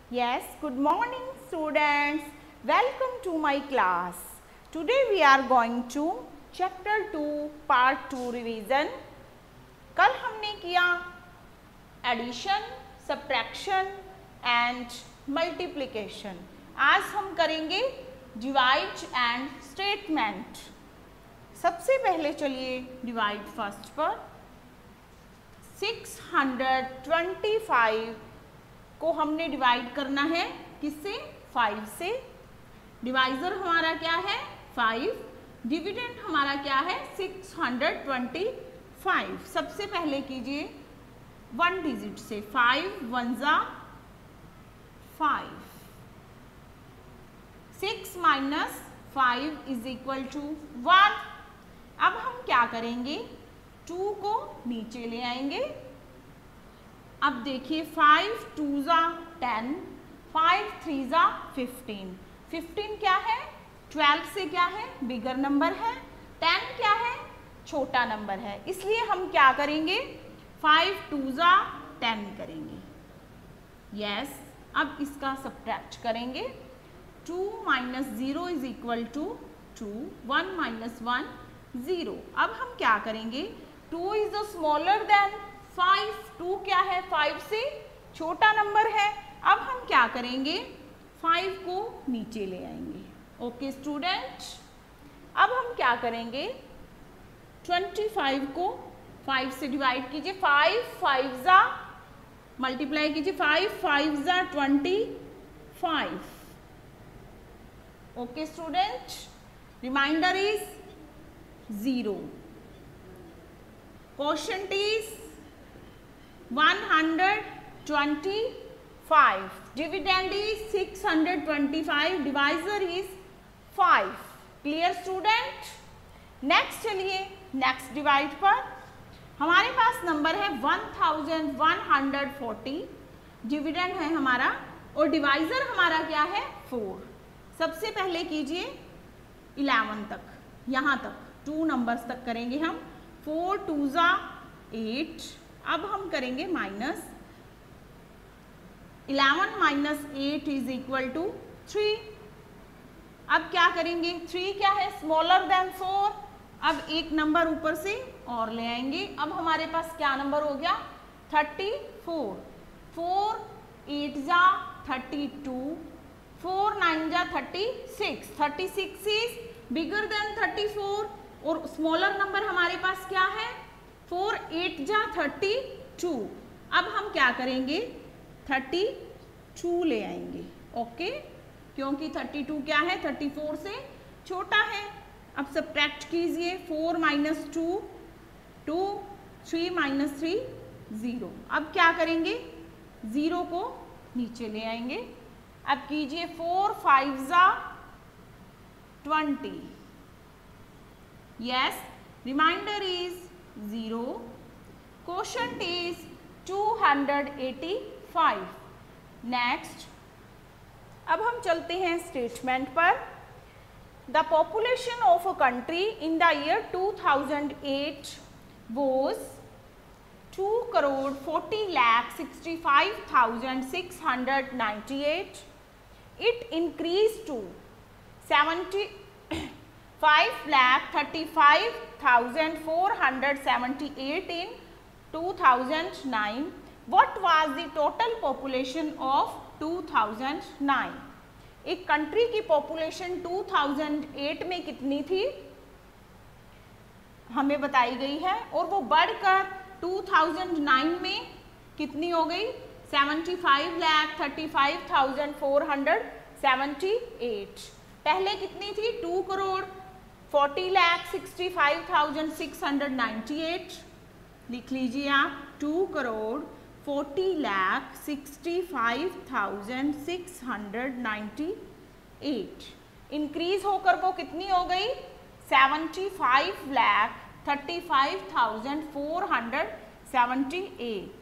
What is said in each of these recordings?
Yes, good morning students. Welcome to my class. Today we are going to chapter 2 part 2 revision. कल हमने किया addition, subtraction and multiplication. आज हम करेंगे divide and statement. सबसे पहले चलिए डिवाइड फर्स्ट पर. 625 को हमने डिवाइड करना है किससे? 5 से. डिवाइजर हमारा क्या है? 5. डिविडेंड हमारा क्या है? 625. सबसे पहले कीजिए 1 डिजिट से. 5 1 जा 5. 6 माइनस 5 इज इक्वल टू 1. अब हम क्या करेंगे? 2 को नीचे ले आएंगे. अब देखिए 5 2 जा 10, 5 3 जा 15. 15 क्या है? 12 से क्या है? बिगर नंबर है. 10 क्या है? छोटा नंबर है. इसलिए हम क्या करेंगे? 5 2 जा 10 करेंगे. यस. अब इसका सब्ट्रैक्ट करेंगे. 2 minus 0 is equal to 2. 1 minus 1 0. अब हम क्या करेंगे? 2 इज स्मॉलर देन 5. 2 क्या है? 5 से छोटा नंबर है. अब हम क्या करेंगे? 5 को नीचे ले आएंगे. Okay student. अब हम क्या करेंगे? 25 को 5 से डिवाइड कीजिए. 5 5 जा मल्टीप्लाई कीजिए. 5 5 जा 25. Okay student. Remainder is 0. Quotient is 125. Dividend is 625. Divisor is 5. Clear student? Next चलिए नेक्स्ट डिवाइड पर. हमारे पास नंबर है 1140. डिविडेंड है हमारा और डिवाइजर हमारा क्या है? 4. सबसे पहले कीजिए 11 तक, यहाँ तक 2 नंबर्स तक करेंगे हम. 4 2 जा 8. अब हम करेंगे minus. 11 minus 8 is equal to 3. अब क्या करेंगे? 3 क्या है? Smaller than 4. अब एक नंबर ऊपर से और ले आएंगे. अब हमारे पास क्या नंबर हो गया? 34. 4 8 जा 32. 4 9 जा 36. 36 इज बिगर देन 34 और स्मॉलर नंबर हमारे पास क्या है? 4 8 जा 32. अब हम क्या करेंगे? 32 ले आएंगे. ओके. क्योंकि 32 क्या है? 34 से छोटा है. अब सब्ट्रैक्ट कीजिए. 4 माइनस 2 2. 3 माइनस 3 0. अब क्या करेंगे? 0 को नीचे ले आएंगे. अब कीजिए 4 5 जा 20. Yes, remainder is 0. Quotient is 285. Next, अब हम चलते हैं स्टेटमेंट पर. The population of a country in the year 2008 was 2,40,65,698. It increased to 5,35,478 in 2009. What was the total population of 2009? एक कंट्री की पॉपुलेशन 2008 में कितनी थी हमें बताई गई है और वो बढ़कर 2009 में कितनी हो गई? 75,35,478. पहले कितनी थी? 2,40,65,698. लिख लीजिए आप. 2,40,65,698. इंक्रीज होकर वो कितनी हो गई? 75,35,478.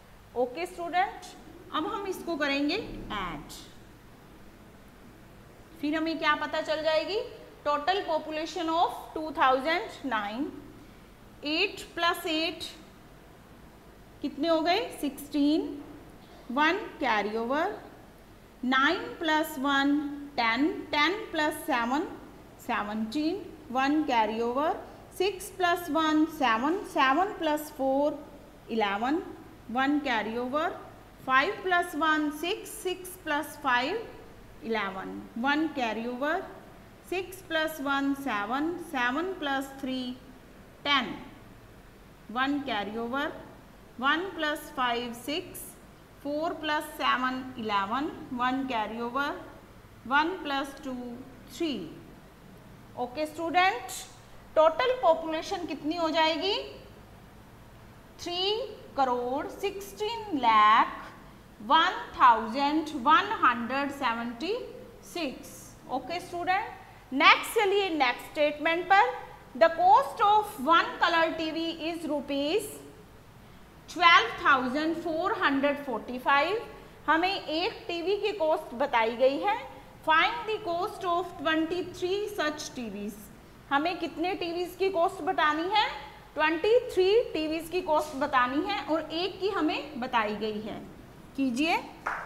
Okay student. अब हम इसको करेंगे ऐड. फिर हमें क्या पता चल जाएगी, टोटल पॉपुलेशन ऑफ 2009, 8 + 8 कितने हो गए 16, 1 carry over, 9 + 1 10, 10 + 7 17, 1 carry over, 6 + 1 7, 7 + 4 11, 1 carry over, 5 + 1 6, 6 + 5 11, 1 carry over, 6 + 1 7, 7 + 3 10, 1 carry over, 1 + 5 6, 4 + 7 11, 1 carry over, 1 + 2 3। Okay student, total population कितनी हो जाएगी 3,16,01,176। ओके स्टूडेंट, नेक्स्ट चलिए नेक्स्ट स्टेटमेंट पर। The cost of 1 colour TV is ₹12,445। हमें एक टीवी की कॉस्ट बताई गई है। Find the cost of 23 such TVs. हमें कितने टीवीज की कॉस्ट बतानी है, 23 टीवीज की कॉस्ट बतानी है और एक की हमें बताई गई है। कीजिए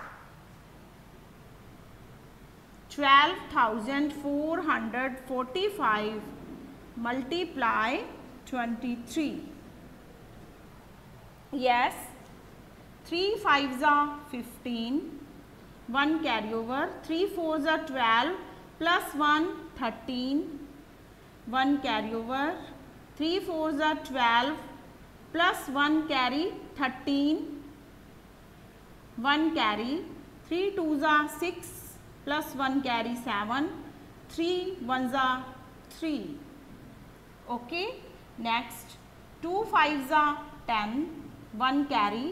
12,445 multiply 23। Yes, 3 5s are 15, 1 carry over, 3 4s are 12 + 1 13, 1 carry over, 3 4s are 12 + 1 carry 13, 1 carry, 3 2s are 6 + 1 carry 7, 3 1s are 3। Okay, next 2 5s are 10, 1 carry,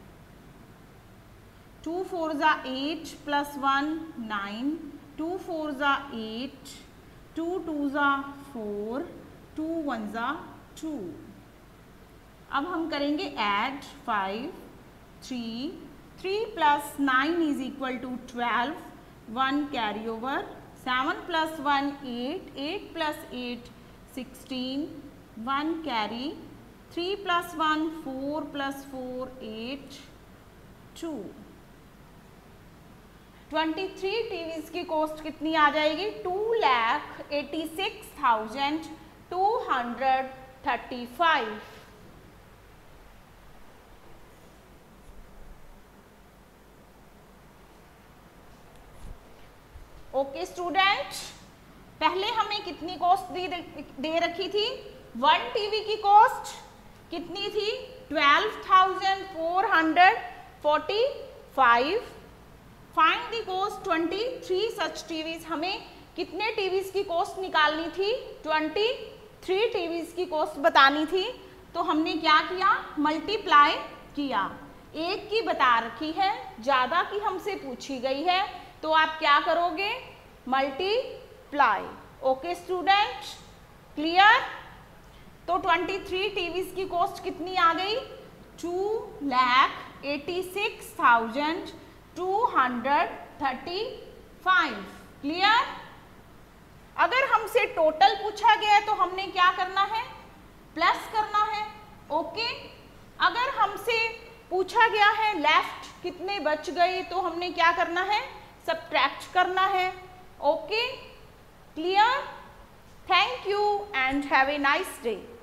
2 4s are 8 + 1 9, 2 4s are 8, 2 2s are 4, 2 1s are 2। अब हम करेंगे add 5 3 3 + 9 = 12, 1 carry over, 7 + 1 8, 8 + 8 16, 1 carry, 3 + 1 4 + 4 8 2। 23 TVs की cost कितनी आ जाएगी, 2,86,235। Okay student, पहले हमें कितनी कॉस्ट दे रखी थी, 1 टीवी की कॉस्ट कितनी थी 12,445। Find the cost 23 such TVs. हमें कितने टीवीज की कॉस्ट निकालनी थी, 23 टीवीज की कॉस्ट बतानी थी। तो हमने क्या किया, मल्टीप्लाई किया। एक की बता रखी है, ज़्यादा की हमसे पूछी गई है, तो आप क्या करोगे, मल्टीप्लाई। Okay student, clear. तो 23 टीवीज की कॉस्ट कितनी आ गई, 2,86,235। क्लियर। अगर हमसे टोटल पूछा गया है तो हमने क्या करना है, प्लस करना है। ओके, अगर हमसे पूछा गया है लेफ्ट कितने बच गए तो हमने क्या करना है, सबट्रैक्ट करना है। Okay, clear. Thank you and have a nice day.